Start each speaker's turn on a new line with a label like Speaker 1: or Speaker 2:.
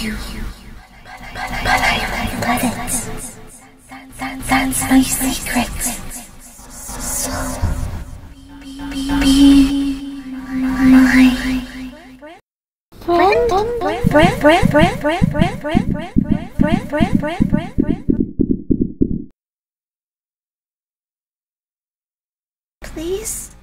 Speaker 1: but I won't let it. That's my secret. So, be my friend. Please.